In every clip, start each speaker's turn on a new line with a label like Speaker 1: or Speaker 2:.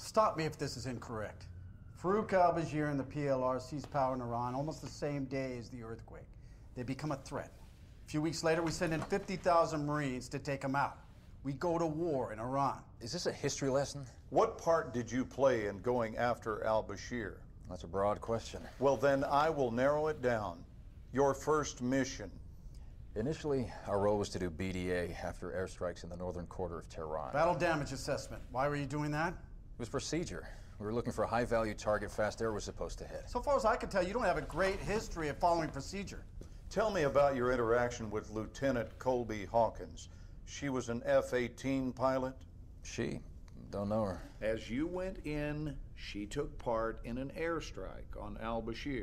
Speaker 1: Stop me if this is incorrect. Farouk al-Bashir and the PLR seized power in Iran almost the same day as the earthquake. They become a threat. A few weeks later, we send in 50,000 Marines to take them out. We go to war in Iran.
Speaker 2: Is this a history lesson?
Speaker 3: What part did you play in going after al-Bashir?
Speaker 2: That's a broad question.
Speaker 3: Well, then I will narrow it down. Your first mission.
Speaker 2: Initially, our role was to do BDA after airstrikes in the northern quarter of Tehran.
Speaker 1: Battle damage assessment. Why were you doing that?
Speaker 2: It was procedure. We were looking for a high-value target fast air was supposed to hit.
Speaker 1: So far as I can tell, you don't have a great history of following procedure.
Speaker 3: Tell me about your interaction with Lieutenant Colby Hawkins. She was an F-18 pilot?
Speaker 2: She? Don't know her.
Speaker 4: As you went in, she took part in an airstrike on al-Bashir.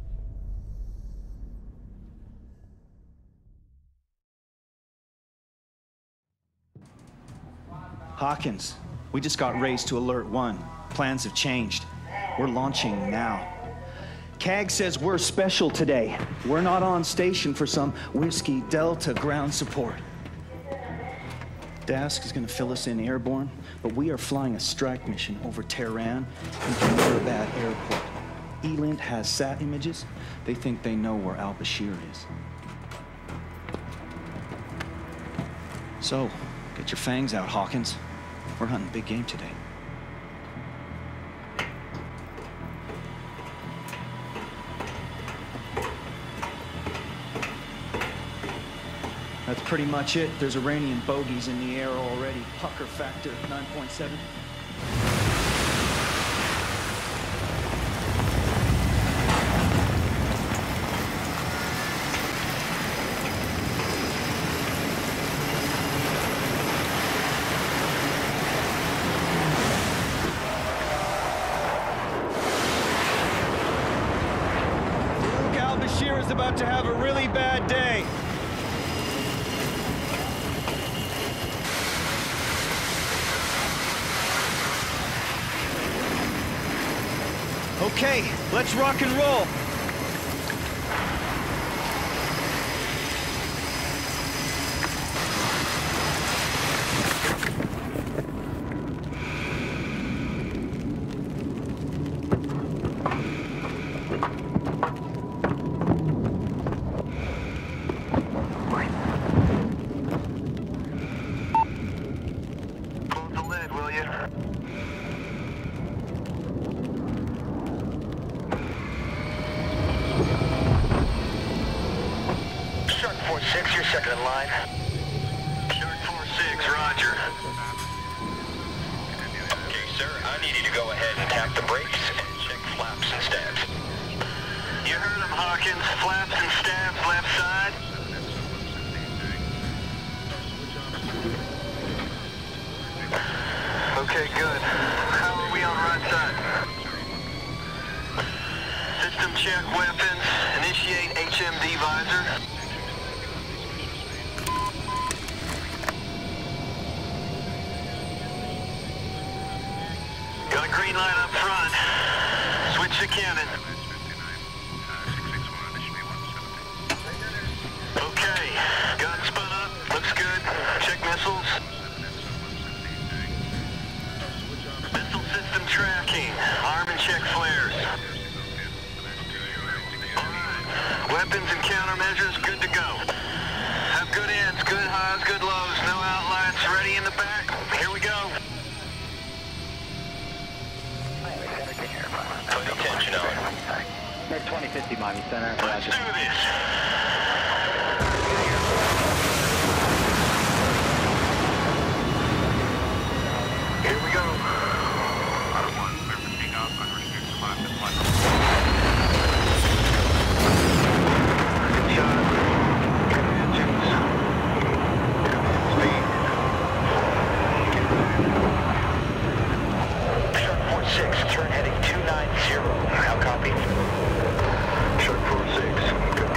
Speaker 5: Hawkins, we just got raised to Alert 1. Plans have changed. We're launching now. CAG says we're special today. We're not on station for some Whiskey Delta ground support. Dask is going to fill us in airborne, but we are flying a strike mission over Tehran and Hyderabad Airport. ELINT has sat images. They think they know where al-Bashir is. So, get your fangs out, Hawkins. We're hunting big game today. That's pretty much it. There's Iranian bogeys in the air already. Pucker factor 9.7. Al-Bashir is about to have a really bad day. Okay, let's rock and roll.
Speaker 6: Close the lid, will you? Shark 4-6, you're second in line. Shark 4-6, roger. Okay, sir, I need you to go ahead and tap the brakes and check flaps and stabs. You heard him, Hawkins. Flaps and stabs, left side. Okay, good. How are we on right side? System check weapons. Initiate HMD visor. Got a green light up front. Switch to cannon. Okay. Gun spun up. Looks good. Check missiles. Missile system tracking. Arm and check flares. Alright. Weapons and countermeasures good to go. Have good ends, good highs, good lows. No outlines. Ready in the back. Here we go. Put attention on.
Speaker 7: Med 2050 Miami Center.
Speaker 6: Let's do this. Here we go. Good shot. Good engines. Speed. Shark 4-6, turn heading 290. How copy? Shark 4-6, go.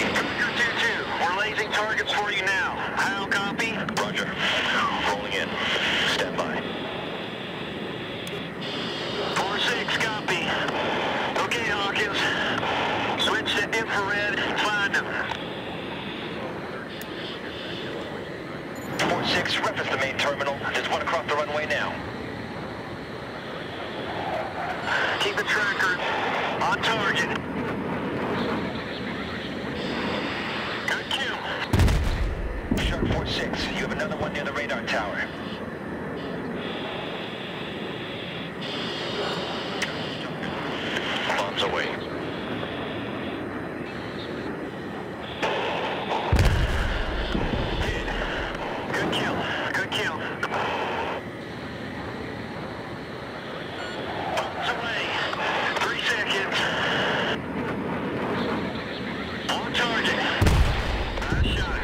Speaker 6: copy.
Speaker 8: Tracker 2-2, we're lasing targets for you now. How copy?
Speaker 6: Roger. Rolling in. Stand by.
Speaker 8: 4-6, copy. Okay, Hawkins. Switch to infrared and find him.
Speaker 6: 4-6, reference the main terminal. There's one across the runway now.
Speaker 8: Keep the tracker on target. Good kill.
Speaker 6: Shark 4-6, you have another one near the radar tower. Bombs away.
Speaker 8: Good kill. Good kill. Bombs away. 3 seconds. On target. Nice shot.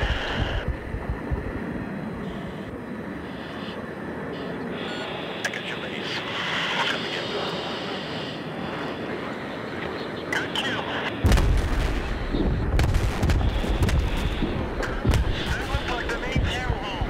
Speaker 6: I got your base. We're coming in.
Speaker 8: Good kill. That looks like the main fuel hole.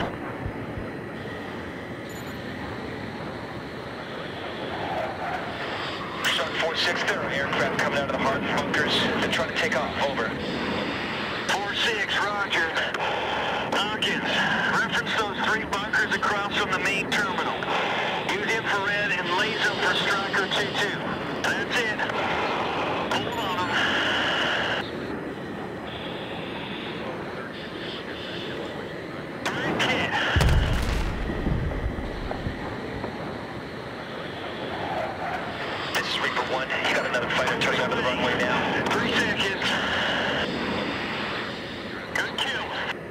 Speaker 6: Shark 4-6, there are aircraft coming out of the hard bunkers. They're trying to take off. Over.
Speaker 8: 4-6, roger. Hawkins, reference those 3 bunkers across from the main terminal. Use infrared and laser for Striker 2-2. That's it. Hold on them. Great hit.
Speaker 6: This is Reaper 1. You got another fighter turning onto the runway now.
Speaker 8: 3 seconds. Good kill.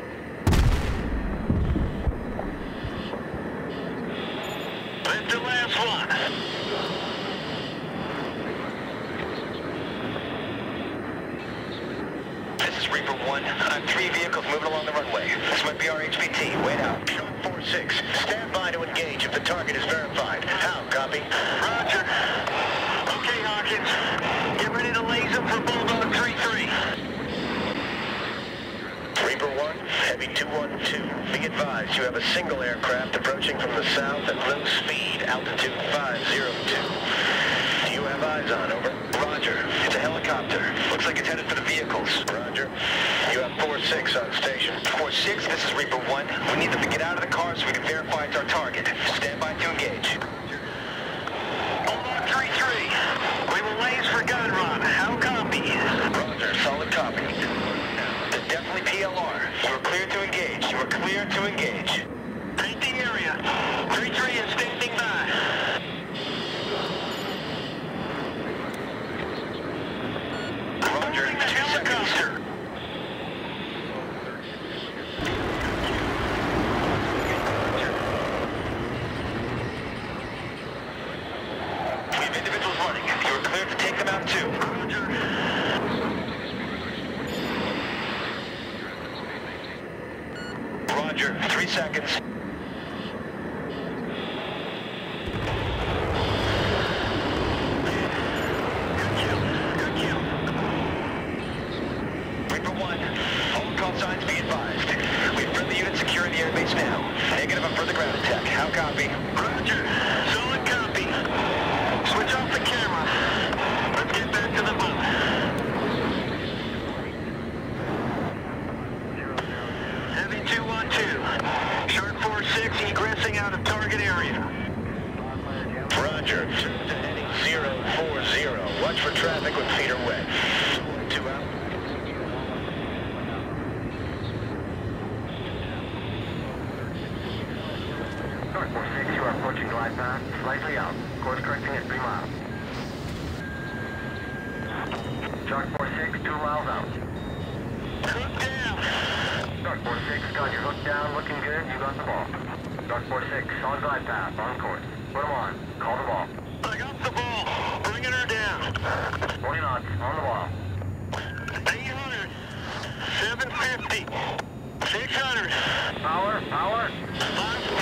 Speaker 8: That's the last one.
Speaker 6: This is Reaper 1. I have 3 vehicles moving along the runway. This might be our HPT. Wait out. Shark 4-6. Stand by to engage if the target is verified. How? Copy?
Speaker 8: Roger. Okay, Hawkins. Get ready to laze them for Bulldog 3-3.
Speaker 6: Reaper 1, Heavy 212. Be advised, you have a single aircraft approaching from the south at low speed, altitude 502. Do you have eyes on? Over. Roger. It's a helicopter. Looks like it's headed for the vehicles. Roger. You have 4-6 on station. 4-6, this is Reaper 1. We need them to get out of the car so we can verify it's our target. Stand by to engage.
Speaker 8: Bulldog 3-3. We will laze for gun run. How copy?
Speaker 6: Roger. Solid copy. They're definitely PLR. You are clear to engage. You are clear to engage.
Speaker 8: Paint the area. 3-3 is standing by.
Speaker 6: Roger. 2 seconds.
Speaker 8: Helicopter.
Speaker 6: We have individuals running. You are clear to take them out too.
Speaker 8: Roger.
Speaker 6: Roger. 3 seconds.
Speaker 8: Good kill. Good kill.
Speaker 6: Reaper 1, all call signs be advised. We have friendly units securing the airbase now. Negative on further ground attack. How copy?
Speaker 8: Roger. Solid copy. Switch off the camera. Let's get back to the boat. Heavy 212. Shark 4-6 egressing out of target area.
Speaker 6: Roger. Turn to heading 040. Watch for traffic with feet are wet. 2 out.
Speaker 7: Shark 4-6, you are approaching glide path, slightly out. Course correcting at 3 miles. Shark 4-6, 2 miles out.
Speaker 8: Hook down.
Speaker 7: Shark 4-6, got your hook down, looking good, you got the ball. Shark 4-6, on glide path, on course. Put them on, call the ball.
Speaker 8: I got the ball. Bringing her down.
Speaker 7: 40 knots, on the ball.
Speaker 8: 800. 750. 600.
Speaker 7: Power, power.
Speaker 8: 540.